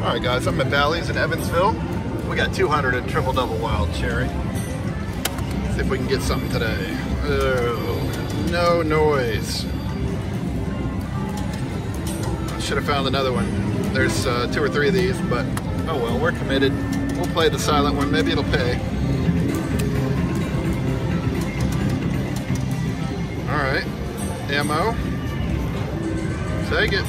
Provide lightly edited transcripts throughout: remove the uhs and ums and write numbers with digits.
Alright guys, I'm at Bally's in Evansville. We got 200 in triple double wild cherry. See if we can get something today. Oh, no noise. I should have found another one. There's 2 or 3 of these, but oh well, we're committed. We'll play the silent one, maybe it'll pay. Alright, ammo. Take it.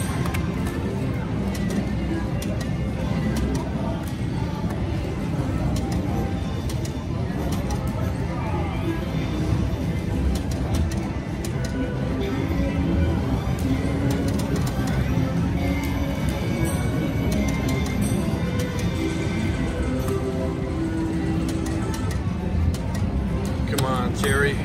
Come on, Jerry.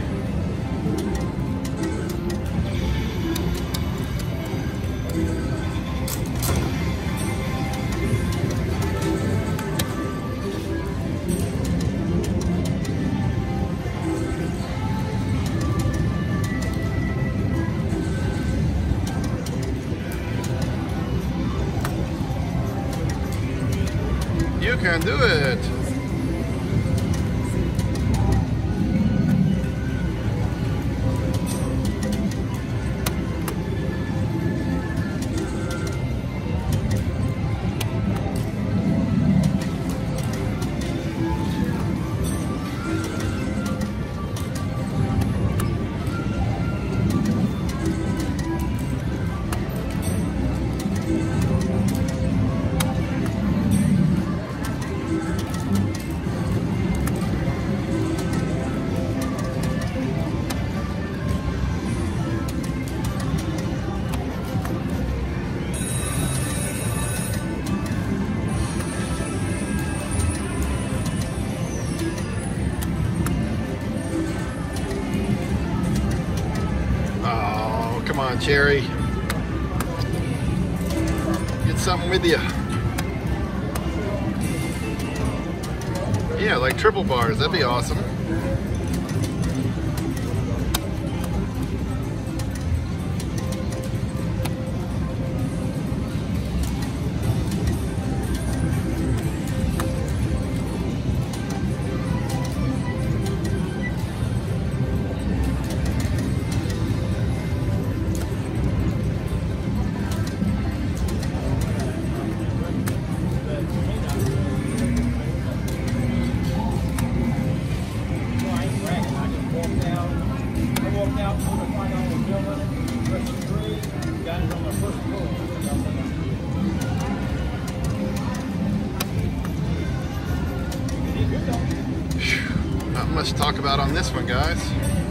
You can do it. Come on, Cherry. Get something with you. Yeah, like triple bars. That'd be awesome. Not much to talk about on this one, guys.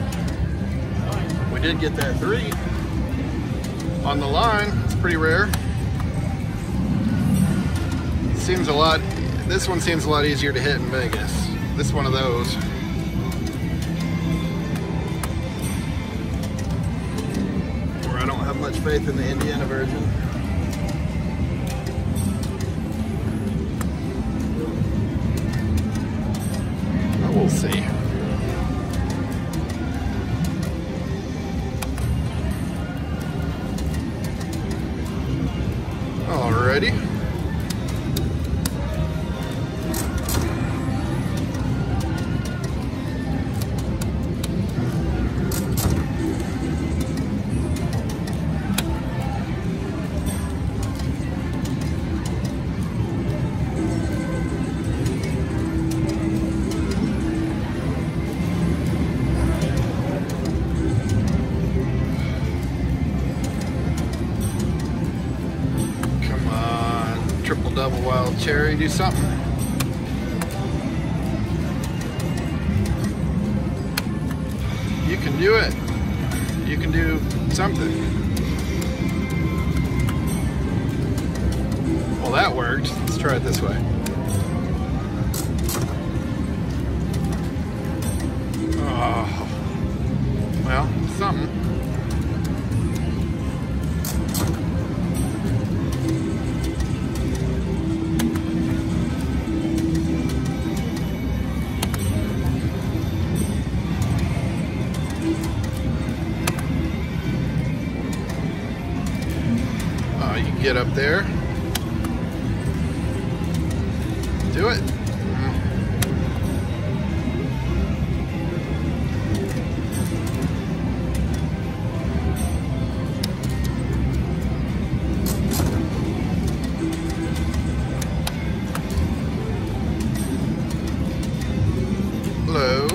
We did get that 3 on the line. It's pretty rare. Seems a lot. This one seems a lot easier to hit in Vegas. This is one of those. Where I don't have much faith in the Indiana version. We'll see. Alrighty. Triple double wild cherry, do something. You can do it. You can do something. Well, that worked. Let's try it this way. Oh, well, something. You can get up there. Do it. Hello.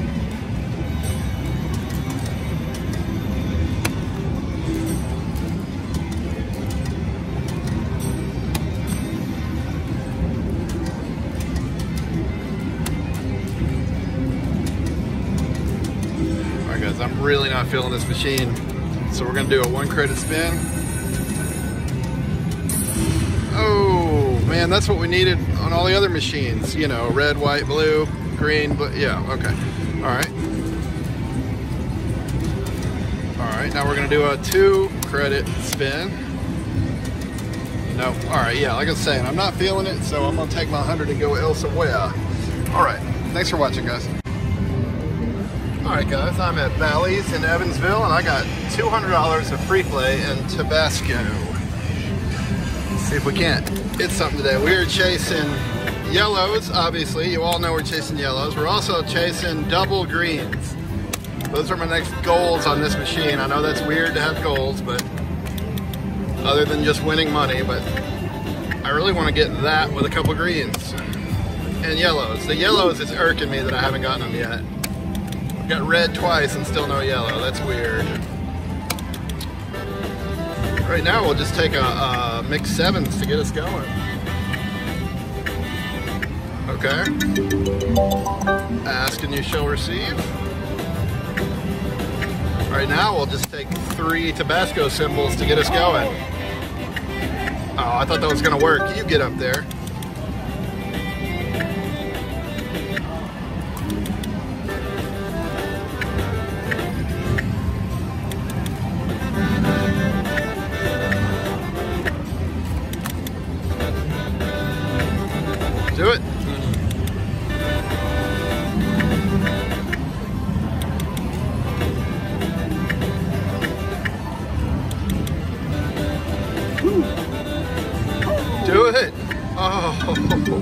Alright guys, I'm really not feeling this machine. So we're gonna do a 1 credit spin. Oh man, that's what we needed on all the other machines. You know, red, white, blue, green, but yeah, okay. Alright. Alright, now we're gonna do a 2 credit spin. No, alright, yeah, like I was saying, I'm not feeling it, so I'm gonna take my 100 and go elsewhere. Alright, thanks for watching, guys. Alright guys, I'm at Bally's in Evansville and I got $200 of free play in Tabasco. Let's see if we can't hit something today. We're chasing yellows, obviously. You all know we're chasing yellows. We're also chasing double greens. Those are my next goals on this machine. I know that's weird to have goals, but other than just winning money, but I really want to get that with a couple greens and yellows. The yellows is irking me that I haven't gotten them yet. Got red twice and still no yellow. That's weird. Right now we'll just take a mixed sevens to get us going. Okay. Ask and you shall receive. Right now we'll just take 3 Tabasco symbols to get us going. Oh, I thought that was gonna work. You get up there. Do it. Do it. Oh.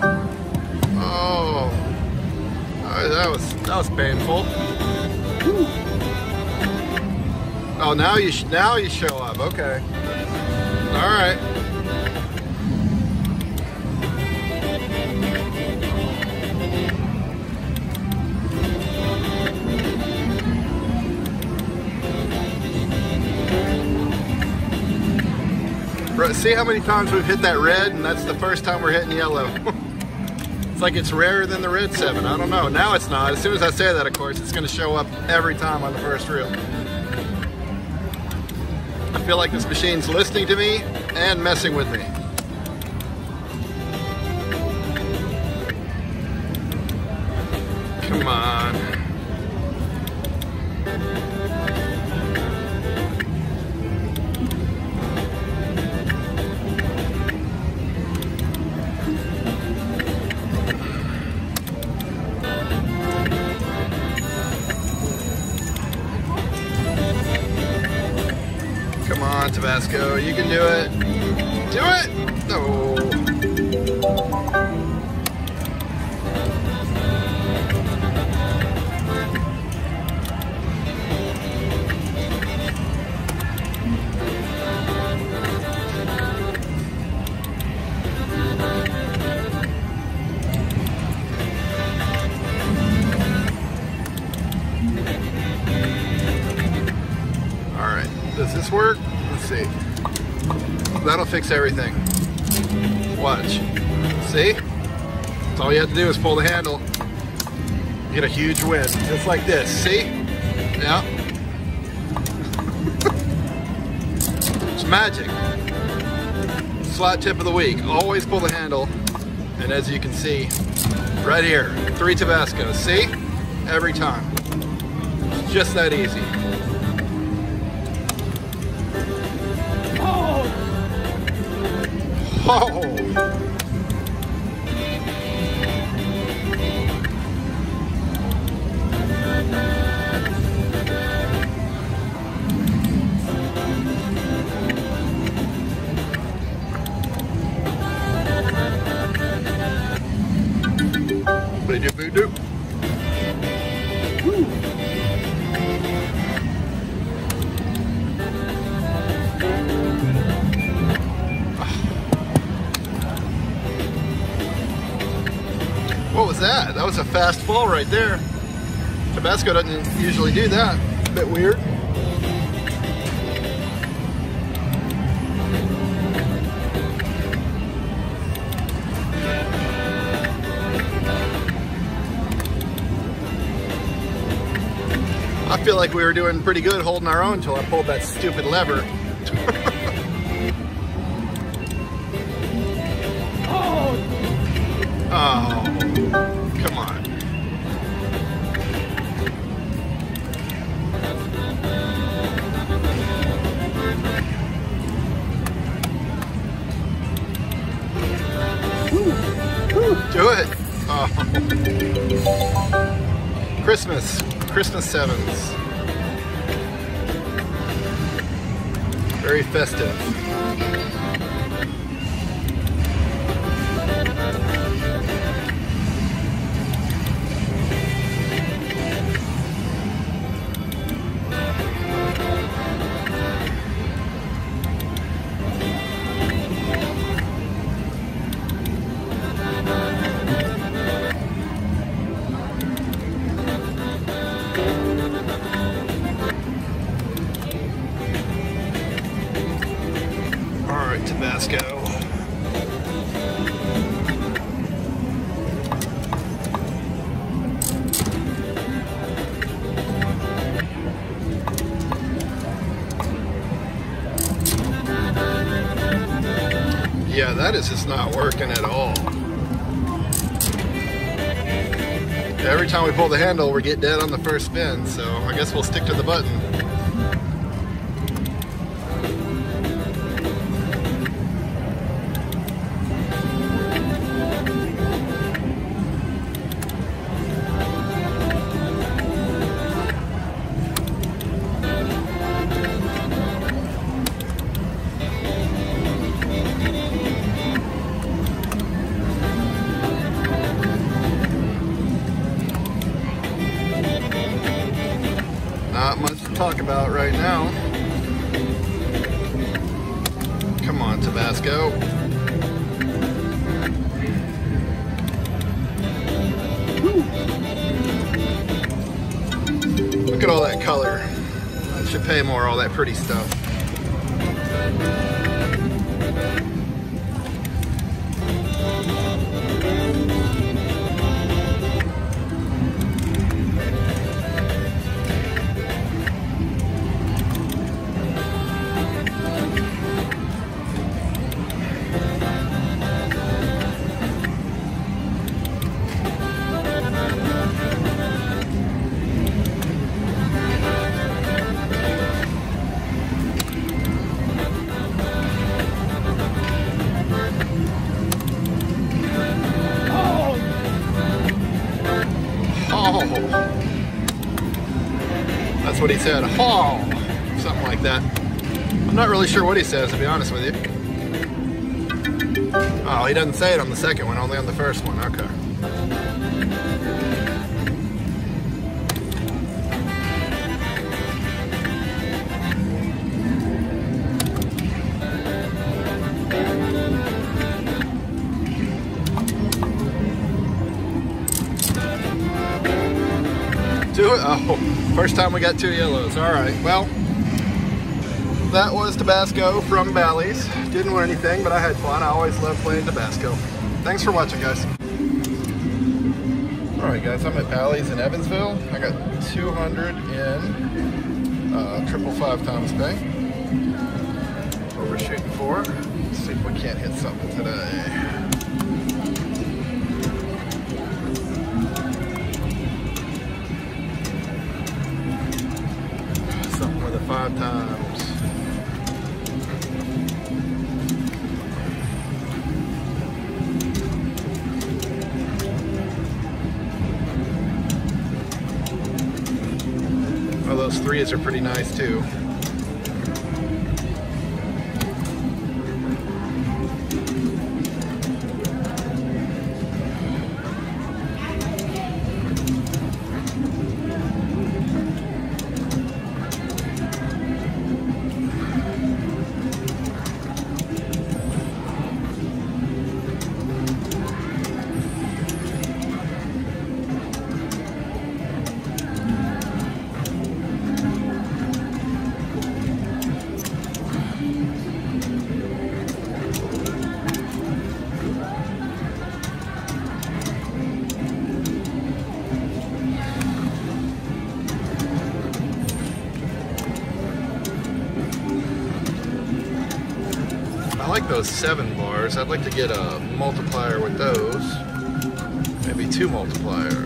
Oh. That was painful. Oh, now you show up. Okay. All right. See how many times we've hit that red, and that's the first time we're hitting yellow. It's like it's rarer than the red 7. I don't know. Now it's not. As soon as I say that, of course, it's going to show up every time on the first reel. I feel like this machine's listening to me and messing with me. Come on. Come on, Tabasco, you can do it. Do it! No. Does this work? Let's see. That'll fix everything. Watch. See? That's all you have to do is pull the handle. Get a huge win. Just like this. See? Yeah. It's magic. Slot tip of the week. Always pull the handle. And as you can see, right here, 3 Tabascos. See? Every time. It's just that easy. Oh! was a fast fall right there. Tabasco doesn't usually do that. A bit weird. I feel like we were doing pretty good holding our own until I pulled that stupid lever. Oh, come on. Do it. Oh. Christmas sevens. Very festive. Tabasco. Yeah, that is just not working at all. Every time we pull the handle, we get dead on the first spin, so I guess we'll stick to the button. Not much to talk about right now. Come on, Tabasco. Look at all that color. I should pay more, all that pretty stuff. That's what he said, haul, something like that. I'm not really sure what he says, to be honest with you. Oh, he doesn't say it on the second one, only on the first one, okay. Do it? Oh, first time we got 2 yellows. All right, well, that was Tabasco from Bally's. Didn't win anything, but I had fun. I always love playing Tabasco. Thanks for watching, guys. All right, guys, I'm at Bally's in Evansville. I got 200 in 555 Thomas Bay. That's what we're shooting for. Let's see if we can't hit something today. Something with a 5 times. Oh, those 3s are pretty nice too. I like those 7 bars. I'd like to get a multiplier with those. Maybe 2 multipliers.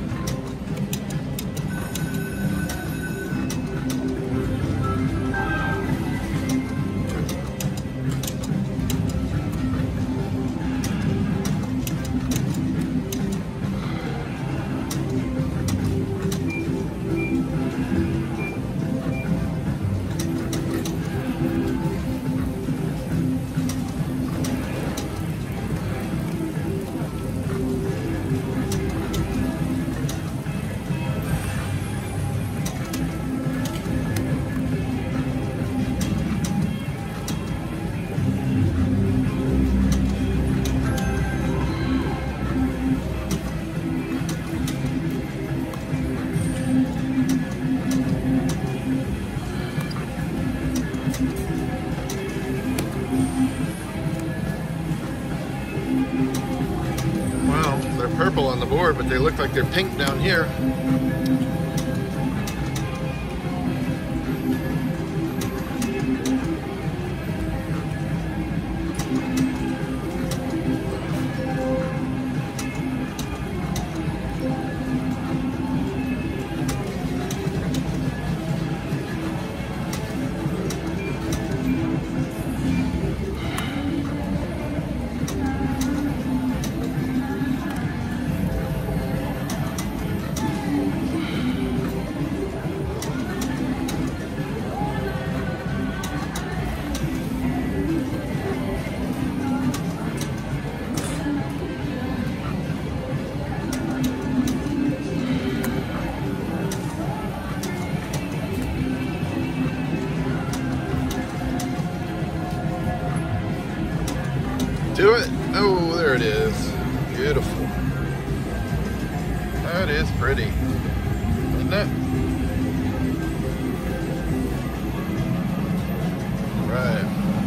Purple on the board, but they look like they're pink down here. Do it. Oh, there it is. Beautiful. That is pretty, isn't it? All right.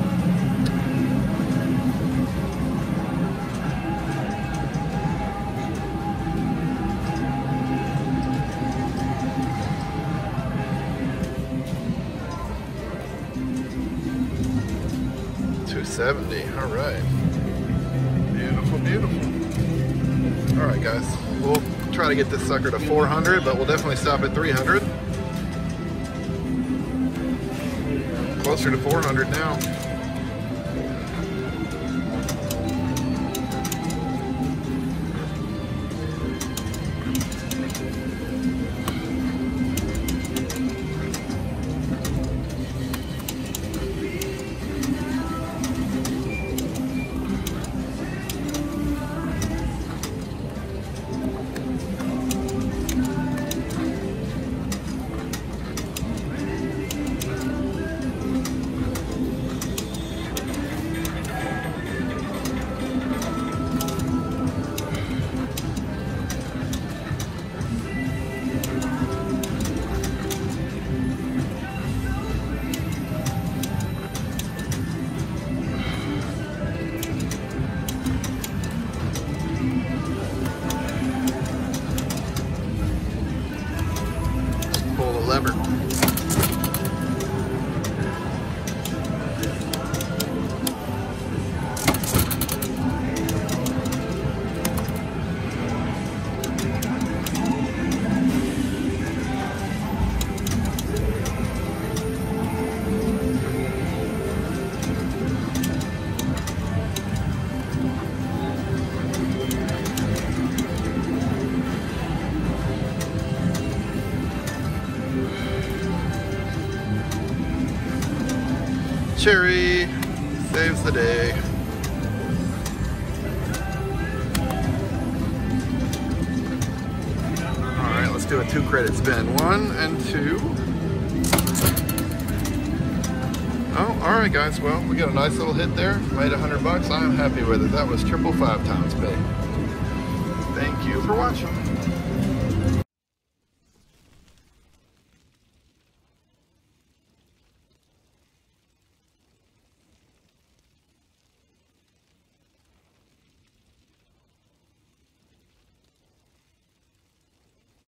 $270. All right. Beautiful, beautiful. All right, guys. We'll try to get this sucker to 400, but we'll definitely stop at 300. Closer to 400 now. Lever. Cherry saves the day. All right, let's do a 2 credit spin. 1 and 2. Oh, all right, guys. Well, we got a nice little hit there. Made $100. I am happy with it. That was 555 times pay. Thank you for watching.